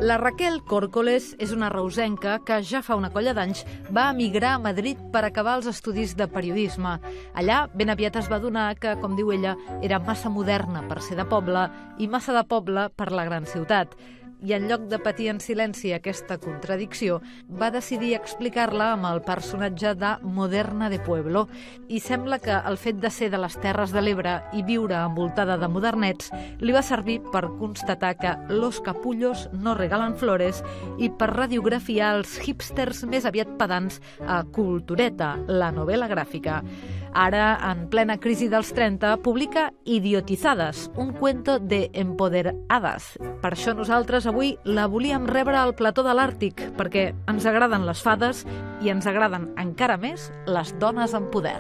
La Raquel Córcoles és una reusenca que ja fa una colla d'anys va emigrar a Madrid per acabar els estudis de periodisme. Allà ben aviat es va adonar que, com diu ella, era massa moderna per ser de poble i massa de poble per la gran ciutat. I en lloc de patir en silenci aquesta contradicció, va decidir explicar-la amb el personatge de Moderna de Pueblo. I sembla que el fet de ser de les Terres de l'Ebre i viure envoltada de modernets li va servir per constatar que los capullos no regalen flores i per radiografiar els hipsters més aviat pedants a Cultureta, la novel·la gràfica. Ara, en plena crisi dels 30, publica Idiotizades, un cuento de empoderadas. Per això nosaltres avui la volíem rebre al plató de l'Àrtic, perquè ens agraden les fades i ens agraden encara més les dones en poder.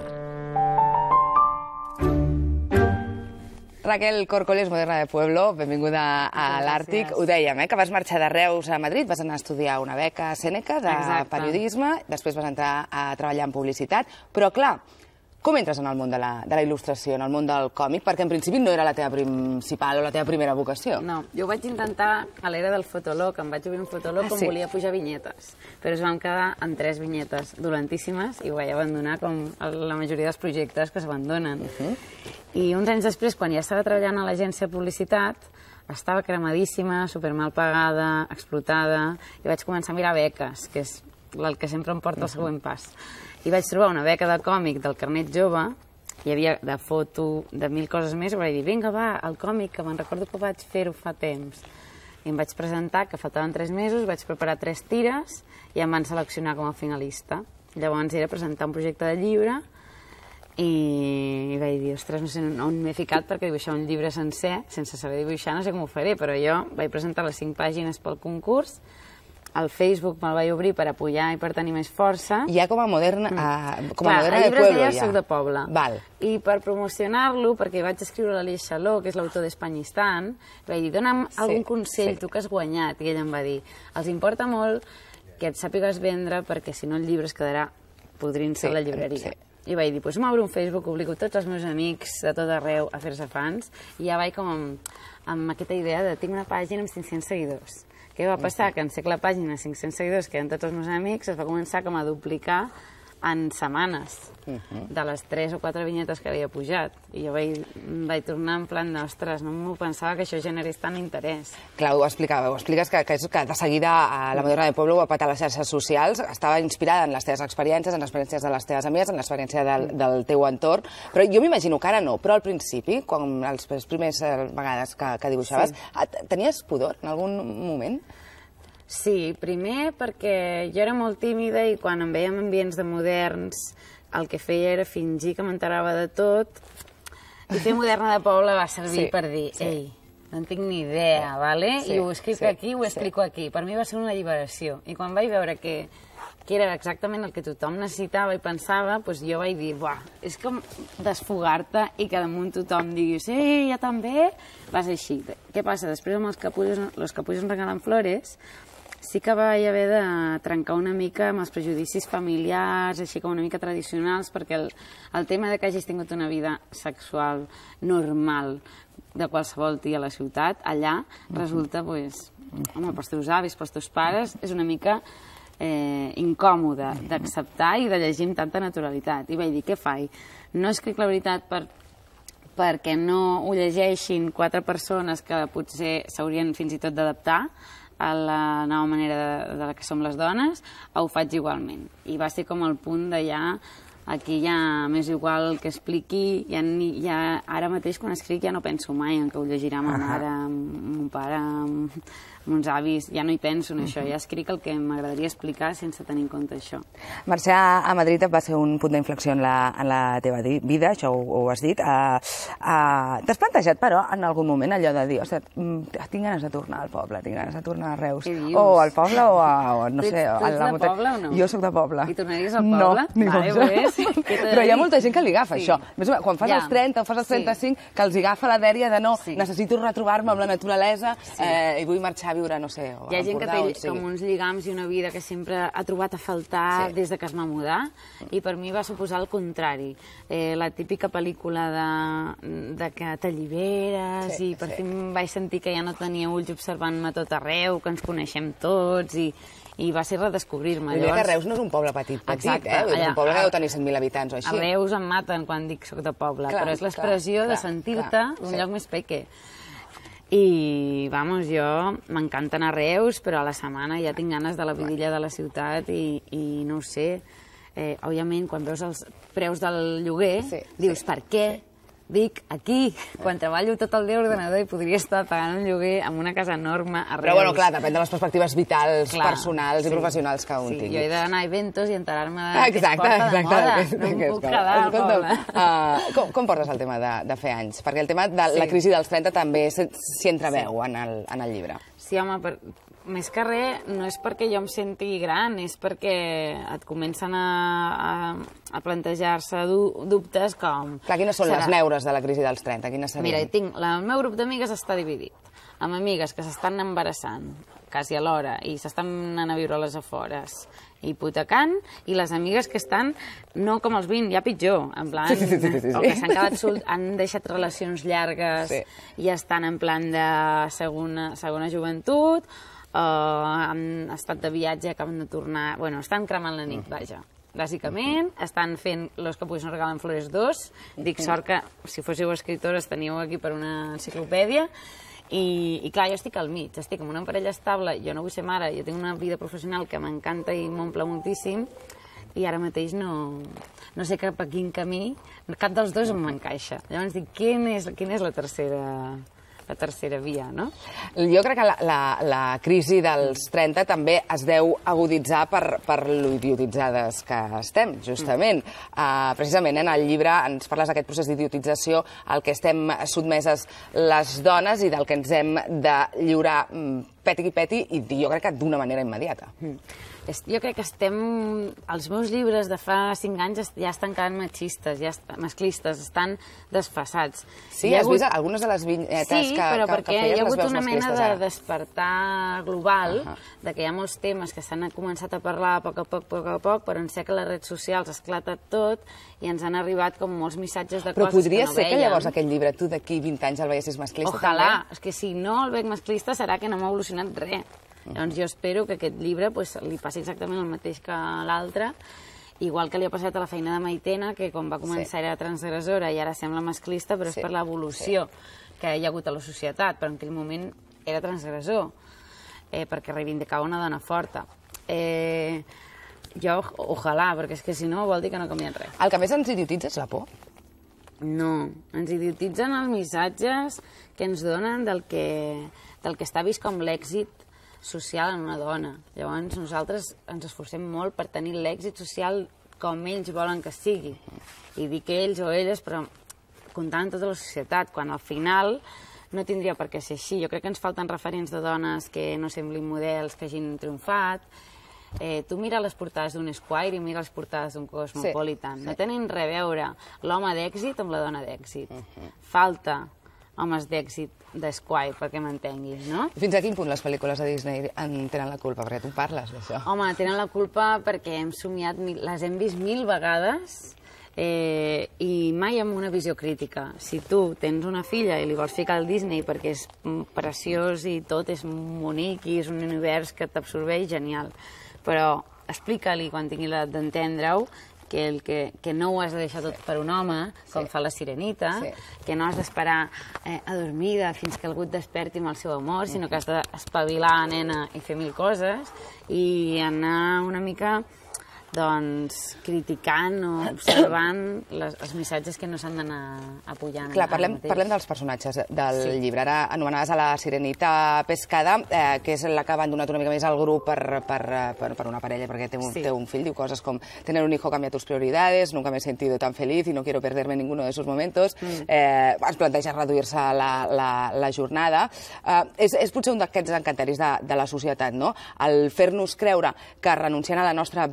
Raquel Córcoles, Moderna de Pueblo, benvinguda a l'Àrtic. Ho dèiem, que vas marxar de Reus a Madrid, vas anar a estudiar una beca a Sèneca de periodisme, després vas entrar a treballar en publicitat, però clar, com entres en el món de la il·lustració, en el món del còmic? Perquè en principi no era la teva principal o la teva primera vocació. No, jo ho vaig intentar a l'era del fotolog, em vaig obrir un fotolog on volia pujar vinyetes, però es vam quedar en 3 vinyetes dolentíssimes i ho vaig abandonar com la majoria dels projectes que s'abandonen. I uns anys després, quan ja estava treballant a l'agència de publicitat, estava cremadíssima, supermal pagada, explotada, i vaig començar a mirar beques, que és el que sempre em porta al següent pas. I vaig trobar una beca de còmic del Carnet Jove, hi havia de foto, de 1000 coses més, i vaig dir, vinga, va, el còmic, que me'n recordo que vaig fer-ho fa temps. I em vaig presentar, que faltaven 3 mesos, vaig preparar 3 tires i em van seleccionar com a finalista. Llavors era presentar un projecte de llibre i vaig dir, ostres, no sé on m'he ficat perquè dibuixar un llibre sencer, sense saber dibuixar, no sé com ho faré, però jo vaig presentar les 5 pàgines pel concurs. Al Facebook me'l vaig obrir per apoyar i per tenir més força. Ja com a moderna de Pueblo, ja. El llibre es deia Soc de Poble. Val. I per promocionar-lo, perquè vaig escriure l'Aleix Xaló, que és l'autor d'Espanyistan, vaig dir, dona'm algun consell, tu que has guanyat. I ell em va dir, els importa molt que et sàpigues vendre, perquè si no el llibre es quedarà podrint-se a la llibreria. I vaig dir, doncs m'obro un Facebook, publico tots els meus amics de tot arreu a fer-se fans, i ja vaig com amb aquesta idea de tinc una pàgina amb 500 seguidors. Què va passar? Que en ser la pàgina 500 seguidors, que eren tots els meus amics, es va començar com a duplicar en setmanes de les 3 o 4 vinyetes que havia pujat. I jo vaig tornar en plan d'ostres, no m'ho pensava que això generés tant interès. Clar, ho expliques que de seguida la Moderna de Pueblo va patar les xarxes socials, estava inspirada en les teves experiències, en les experiències de les teves amigues, en l'experiència del teu entorn, però jo m'imagino que ara no, però al principi, quan les primeres vegades que dibuixaves, tenies pudor en algun moment? Sí, primer perquè jo era molt tímida i quan em veia en ambients de moderns el que feia era fingir que m'enterava de tot i fer Moderna de Poble va servir per dir, ei, no en tinc ni idea, vale? I ho escric aquí, ho explico aquí. Per mi va ser una alliberació i quan vaig veure que era exactament el que tothom necessitava i pensava, doncs jo vaig dir, buah, és com desfogar-te i que damunt tothom digui, sí, jo també, va ser així. Què passa? Després amb los capullos regalen flores, sí que vaig haver de trencar una mica amb els prejudicis familiars, així com una mica tradicionals, perquè el tema de que hagis tingut una vida sexual normal de qualsevol tia a la ciutat, allà resulta, doncs, home, pels teus avis, pels teus pares, és una mica incòmode d'acceptar i de llegir amb tanta naturalitat. I vaig dir, què faig? No escric la veritat perquè no ho llegeixin 4 persones que potser s'haurien fins i tot d'adaptar a la nova manera de la que som les dones, o ho faig igualment. I va ser com el punt de ja, aquí ja m'és igual el que expliqui, ja ara mateix quan escric ja no penso mai en que ho llegirà ma mare, mon pare, uns avis, ja no hi penso en això, ja escric el que m'agradaria explicar sense tenir en compte això. Marxar a Madrid va ser un punt d'inflexió en la teva vida, això ho has dit. T'has plantejat, però, en algun moment allò de dir, ostres, tinc ganes de tornar al poble, tinc ganes de tornar a Reus, o al poble, o no sé, a la muntanya. Tu ets de poble o no? Jo soc de poble. I tornaries al poble? No, ni cosa. Però hi ha molta gent que li agafa això. Quan fas els 30 o fas els 35, que els agafa la dèria de no, necessito retrobar-me amb la naturalesa i vull marxar a viure, no sé, a Hi ha gent que té com uns lligams i una vida que sempre ha trobat a faltar des que es va mudar, i per mi va suposar el contrari. La típica pel·lícula de que t'alliberes i per fi vaig sentir que ja no tenia ulls observant-me a tot arreu, que ens coneixem tots, i va ser redescobrir-me. Jo crec que Reus no és un poble petit, és un poble que deu tenir 100.000 habitants o així. A Reus em maten quan dic soc de poble, però és l'expressió de sentir-te un lloc més peque. I, vamos, jo m'encanta anar a Reus, però a la setmana ja tinc ganes de la vidilla de la ciutat i no ho sé. Òbviament, quan veus els preus del lloguer, dius, per què Vic, aquí, quan treballo tot el dia a l'ordenador i podria estar pagant un lloguer amb una casa enorme a Reus. Però, bueno, clar, depèn de les perspectives vitals, personals i professionals que un tingui. Jo he d'anar a eventos i enterar-me de què es porta de moda. No em puc quedar al poble. Com portes el tema de fer anys? Perquè el tema de la crisi dels 30 també s'hi entreveu en el llibre. Sí, home, més que res, no és perquè jo em senti gran, és perquè et comencen a plantejar-se dubtes com... Clar, quines són les neures de la crisi dels 30? Mira, el meu grup d'amigues està dividit, amb amigues que s'estan embarassant quasi alhora i s'estan anant a viure a les afores hipotecant, i les amigues que estan, no com els 20, ja pitjor, en plan, o que s'han quedat han deixat relacions llargues i estan en plan de segona joventut, han estat de viatge, acaben de tornar... Bueno, estan cremant la nit, vaja. Bàsicament, estan fent Los capullos no regalen flores 2. Dic, sort que, si fóssiu escritores, teníeu aquí per una enciclopèdia. I clar, jo estic al mig, estic amb una parella estable, jo no vull ser mare, jo tinc una vida professional que m'encanta i m'omple moltíssim, i ara mateix no sé cap a quin camí, cap dels dos m'encaixa. Llavors dic, quina és la tercera via, no? Jo crec que la crisi dels 30 també es deu aguditzar per lo idiotitzades que estem, justament. Precisament en el llibre ens parles d'aquest procés d'idiotització al que estem sotmeses les dones i del que ens hem de lliurar peti qui peti, i jo crec que d'una manera immediata. Jo crec que els meus llibres de fa 5 anys ja estan quedant masclistes, estan desfasats. Sí, has vist algunes de les vinyetes que feies, les veus masclistes? Sí, però perquè hi ha hagut una mena de despertar global, de que hi ha molts temes que s'han començat a parlar a poc a poc, però en sé que les redes socials esclata tot i ens han arribat com molts missatges de coses que no veiem. Però podria ser que llavors aquest llibre tu d'aquí 20 anys el veiessis masclista també? Ojalà, és que si no el veig masclista serà que no m'ha evolucionat res. Llavors jo espero que aquest llibre li passi exactament el mateix que l'altre, igual que li ha passat a la feina de Maitena, que quan va començar era transgressora i ara sembla masclista, però és per l'evolució que hi ha hagut a la societat, però en aquell moment era transgressor, perquè reivindicava una dona forta. Jo, ojalà, perquè és que si no vol dir que no ha canviat res. El que més ens idiotitza és la por? No, ens idiotitzen els missatges que ens donen del que està vist com l'èxit social en una dona. Llavors nosaltres ens esforcem molt per tenir l'èxit social com ells volen que sigui. I dic ells o elles, però comptant tota la societat, quan al final no tindria per què ser així. Jo crec que ens falten referents de dones que no semblin models, que hagin triomfat. Tu mira les portades d'un Esquire i mira les portades d'un Cosmopolitan. No tenen res a veure l'home d'èxit amb la dona d'èxit. Falta homes d'èxit d'Esquire, perquè m'entenguis, no? Fins a quin punt les pel·lícules de Disney en tenen la culpa? Perquè tu parles d'això. Home, tenen la culpa perquè hem somiat, les hem vist 1000 vegades i mai amb una visió crítica. Si tu tens una filla i li vols ficar al Disney perquè és preciós i tot és bonic i és un univers que t'absorbeix, genial. Però explica-li quan tingui l'edat d'entendre-ho que no ho has de deixar tot per un home, com fa la Sirenita, que no has d'esperar adormida fins que algú et desperti amb el seu amor, sinó que has d'espavilar, nena, i fer 1000 coses, i anar una mica criticant o observant els missatges que no s'han d'anar apujant. Clar, parlem dels personatges del llibre. Ara anomenaves a la Sirenita Pescada, que és la que ha abandonat una mica més el grup per una parella, perquè té un fill, diu coses com tener un hijo cambia tus prioridades, nunca me he sentido tan feliz y no quiero perderme ninguno de esos momentos. Es planteja reduir-se la jornada. És potser un d'aquests encanteris de la societat, no? El fer-nos creure que renunciant a la nostra vida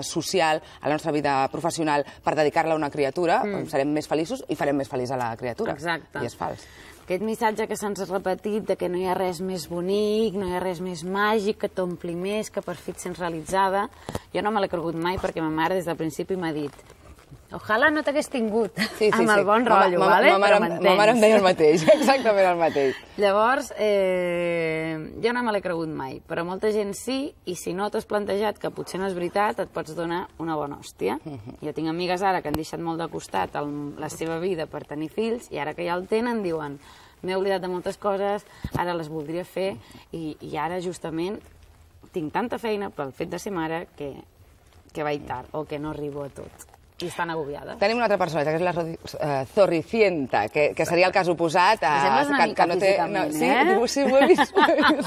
social, a la nostra vida professional, per dedicar-la a una criatura, serem més feliços i farem més feliç a la criatura. Exacte. I és fals. Aquest missatge que se'ns ha repetit de que no hi ha res més bonic, no hi ha res més màgic, que t'ompli més, que per fi et sents realitzada, jo no me l'he cregut mai perquè ma mare des del principi m'ha dit ojalà no t'hagués tingut, amb el bon rotllo, vale? Però m'entens. Ma mare em deia el mateix, exactament el mateix. Llavors, jo no me l'he cregut mai, però molta gent sí, i si no t'has plantejat que potser no és veritat, et pots donar una bona hòstia. Jo tinc amigues ara que han deixat molt de costat la seva vida per tenir fills, i ara que ja el tenen diuen m'he oblidat de moltes coses, ara les voldria fer, i ara justament tinc tanta feina pel fet de ser mare que vaig tard, o que no arribo a tot. I estan agobiades. Tenim una altra persona, que és la Zorricienta, que seria el cas oposat. Sembles una mica físicament, eh? Sí, ho he vist.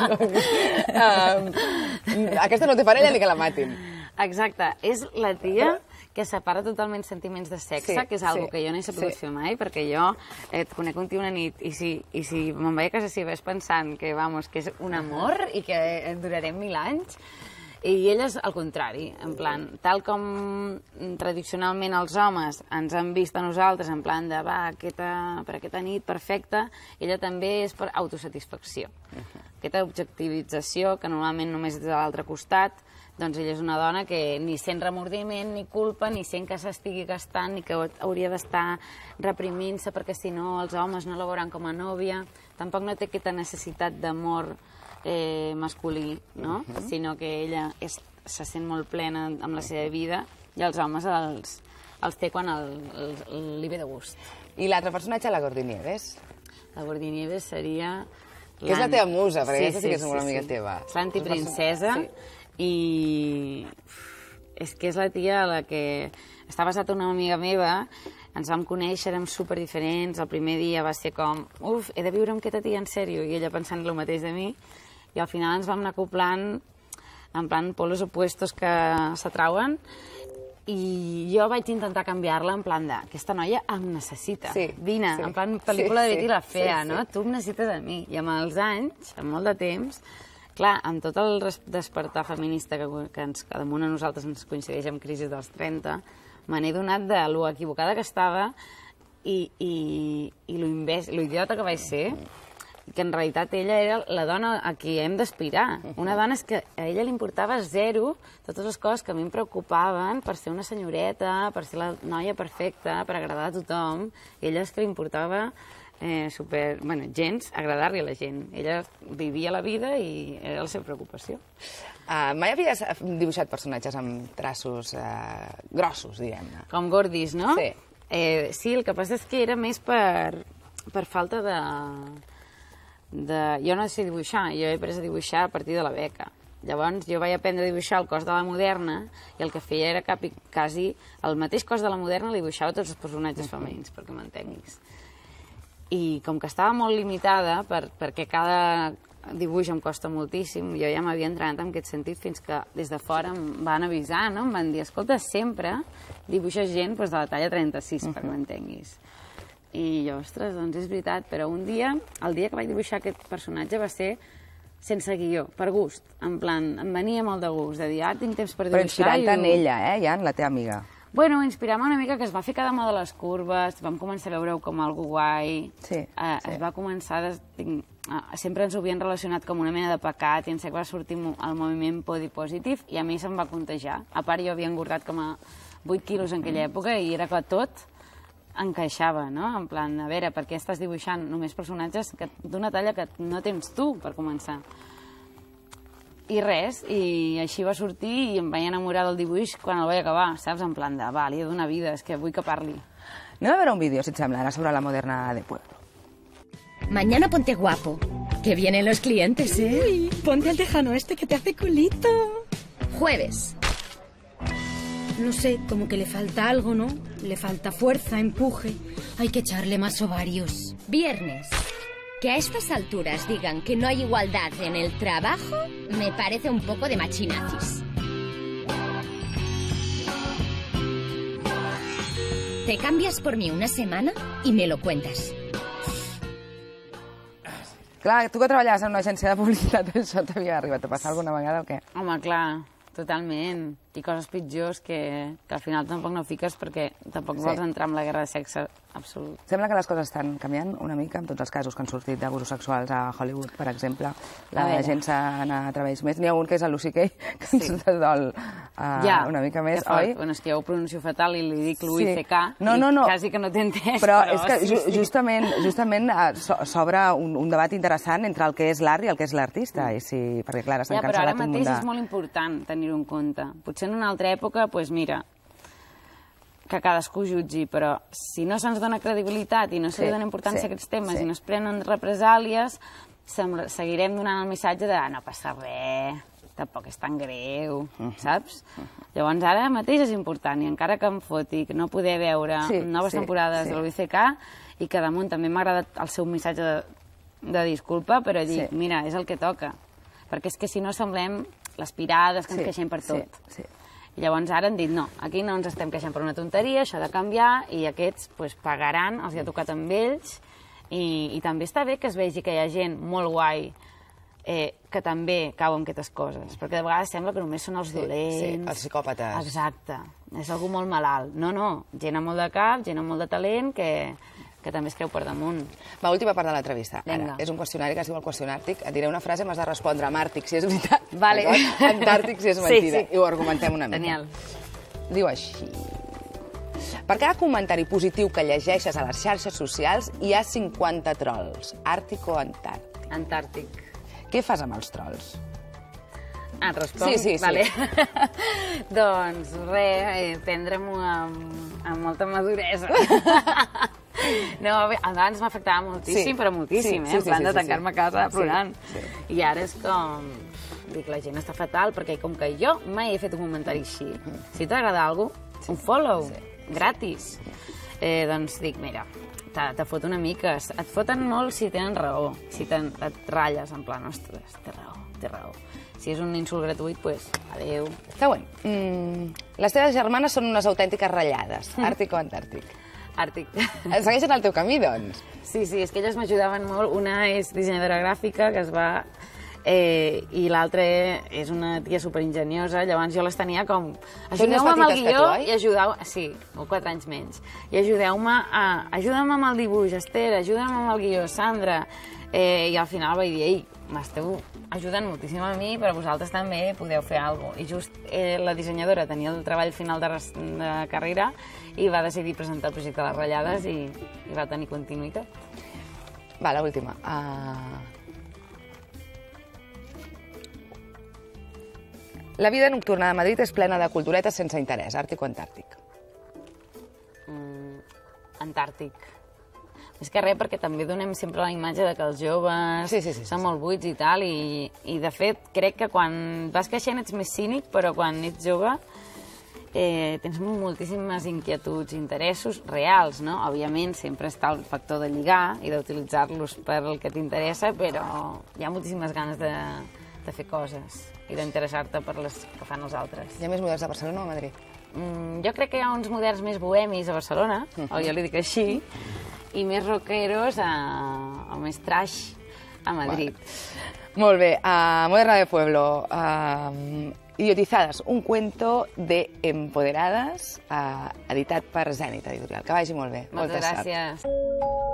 Aquesta no té parella ni que la matin. Exacte, és la tia que separa totalment sentiments de sexe, que és algo que jo no he sabut fer mai, perquè jo et conec un tio una nit i si me'n vaig a casa seva pensant que és un amor i que durarem 1000 anys, i ella és al contrari, en plan, tal com tradicionalment els homes ens han vist a nosaltres, en plan de, va, per aquesta nit perfecta, ella també és per autosatisfacció. Aquesta objectivització, que normalment només és de l'altre costat, doncs ella és una dona que ni sent remordiment, ni culpa, ni sent que s'estigui gastant, ni que hauria d'estar reprimint-se perquè si no els homes no la veuran com a nòvia, tampoc no té aquesta necessitat d'amor masculí, no? Sinó que ella se sent molt plena amb la seva vida i els homes els té quan li ve de gust. I l'altre personatge, la Gordi Nieves? La Gordi Nieves seria... Que és la teva musa, perquè aquesta sí que és una amiga teva. És l'antiprincesa i és que és la tia a la que està basat una amiga meva. Ens vam conèixer, érem superdiferents. El primer dia va ser com, he de viure amb aquesta tia en sèrio, i ella pensant el mateix de mi. I al final ens vam anar acoplant en plan polos opuestos que s'atrauen, i jo vaig intentar canviar-la en plan de aquesta noia em necessita, vine, en plan pel·lícula de Betty la Fea, no? Tu em necessites a mi. I amb els anys, amb molt de temps, clar, amb tot el despertar feminista que damunt a nosaltres ens coincideix amb crisi dels 30, me n'he donat de lo equivocada que estava i lo idiota que vaig ser, que en realitat ella era la dona a qui hem d'aspirar. Una dona és que a ella li importava zero totes les coses que a mi em preocupaven per ser una senyoreta, per ser la noia perfecta, per agradar a tothom. Ella és que li importava gens agradar-li a la gent. Ella vivia la vida i era la seva preocupació. Mai havies dibuixat personatges amb traços grossos, diguem-ne? Com gordis, no? Sí. Sí, el que passa és que era més per falta de... Jo no sé dibuixar, jo he après a dibuixar a partir de la beca. Llavors jo vaig aprendre a dibuixar el cos de la Moderna i el que feia era quasi el mateix cos de la Moderna li dibuixava tots els personatges femenins, perquè m'entenguis. I com que estava molt limitada, perquè cada dibuix em costa moltíssim, jo ja m'havia entrenat en aquest sentit fins que des de fora em van avisar, no? Em van dir, escolta, sempre dibuixes gent de la talla 36, perquè m'entenguis. I jo, ostres, doncs és veritat, però un dia, el dia que vaig dibuixar aquest personatge va ser sense guió, per gust, en plan, em venia molt de gust, de dir, ara tinc temps per dibuixar... Però inspirant en ella, ja, en la teva amiga. Bueno, inspirar-me una mica que es va ficar de moda les curves, vam començar a veure-ho com algo guai, es va començar... Sempre ens ho havien relacionat com una mena de pecat i en sec va sortir el moviment body positive i a mi se'm va contagiar. A part, jo havia engordat com a 8 quilos en aquella època i era que tot encaixava, no? En plan, a veure, per què estàs dibuixant només personatges d'una talla que no tens tu, per començar? I res, i així va sortir i em vaig enamorar del dibuix quan el vaig acabar, saps? En plan de, va, li he de donar vida, és que vull que parli. Anem a veure un vídeo, si et sembla, ara sobre la Moderna de Pueblo. Mañana ponte guapo, que vienen los clientes, ¿eh? Uy, ponte el tejano este que te hace culito. Jueves. No sé, como que le falta algo, ¿no? Le falta fuerza, empuje. Hay que echarle más ovarios. Viernes. Que a estas alturas digan que no hay igualdad en el trabajo, me parece un poco de machinazis. Te cambias por mí una semana y me lo cuentas. Clar, tu que treballaves en una agència de publicitat, això t'havia arribat a passar alguna vegada o què? Home, clar, totalment. i coses pitjors que al final tampoc no fiques perquè tampoc vols entrar en la guerra de sexe absolut. Sembla que les coses estan canviant una mica, en tots els casos que han sortit d'abusos sexuals a Hollywood, per exemple. La gent s'ha anat a treballs més. N'hi ha un que és el Lucy Kay, que ens dol una mica més, oi? Bueno, és que jo ho pronuncio fatal i li dic Louis C.K. i quasi que no t'he entès. Però és que justament s'obre un debat interessant entre el que és l'art i el que és l'artista, perquè clar, s'han cancel·lat un munt de... Però ara mateix és molt important tenir-ho en compte. Potser en una altra època, doncs mira, que cadascú jutgi, però si no se'ns dona credibilitat i no se li dona importància a aquests temes i no es prenen represàlies, seguirem donant el missatge de no passa res, tampoc és tan greu, saps? Llavors ara mateix és important, i encara que em foti que no poder veure noves temporades de l'UICK i que damunt també m'ha agradat el seu missatge de disculpa, però dic, mira, és el que toca. Perquè és que si no semblem les pirades que ens queixem per tot. I llavors ara han dit, no, aquí no ens estem queixant per una tonteria, això ha de canviar, i aquests pagaran, els hi ha tocat amb ells, i també està bé que es vegi que hi ha gent molt guai que també cau en aquestes coses, perquè de vegades sembla que només són els dolents. Sí, els psicòpates. Exacte, és algú molt malalt. No, no, gent amb molt de cap, gent amb molt de talent, que també es creu per damunt. Va, última part de l'entrevista. És un qüestionari que es diu el qüestionàrtic. Et diré una frase, m'has de respondre amb àrtic si és veritat, antàrtic si és mentida. I ho argumentem una mica. Genial. Diu així. Per cada comentari positiu que llegeixes a les xarxes socials hi ha 50 trolls. Àrtic o antàrtic? Antàrtic. Què fas amb els trolls? Ah, responc? Sí. Vale. Doncs res, prendre-m'ho amb molta maduresa. No, abans m'afectava moltíssim, però moltíssim, en plan de tancar-me a casa plorant. I ara és com... Dic, la gent està fatal, perquè com que jo mai he fet un comentari així, si t'agrada alguna cosa, un follow, gratis. Doncs dic, mira, te fot una mica. Et foten molt si tenen raó, si et ratlles, en plan, ostres, té raó. Si és un insult gratuït, doncs, adéu. Següent. Les teves germanes són unes autèntiques ratllades. Àrtic o antàrtic? Àrtic. Segueixen el teu camí, doncs? Sí, és que elles m'ajudaven molt. Una és dissenyadora gràfica, que es va... I l'altra és una tia superingeniosa, llavors jo les tenia com... Ajudeu-me amb el guió i ajudeu... Sí, 4 anys menys. I ajudeu-me amb el dibuix, Esther, ajuda'm amb el guió, Sandra. I al final vaig dir, ei, m'esteu ajudant moltíssim a mi, però vosaltres també podeu fer alguna cosa. I just la dissenyadora tenia el treball final de carrera i va decidir presentar el projecte de les ratllades i va tenir continuïtat. Va, l'última. La vida nocturna de Madrid és plena de culturetes sense interès, àrtic o antàrtic? Antàrtic. És que res, perquè també donem sempre la imatge de que els joves són molt buits i tal, i de fet crec que quan vas creixent ets més cínic, però quan ets jove tens moltíssimes inquietuds, interessos reals, no? Òbviament sempre està el factor de lligar i d'utilitzar-los per el que t'interessa, però hi ha moltíssimes ganes de fer coses i d'interessar-te per les que fan els altres. Hi ha més moderns a Barcelona o a Madrid? Jo crec que hi ha uns moderns més bohemis a Barcelona, o jo li dic així, i més rockeros o més trash a Madrid. Molt bé. Moderna de Pueblo, Idiotizadas, un cuento de empoderadas, editat per Zenit Editorial. Que vagi molt bé. Moltes gràcies.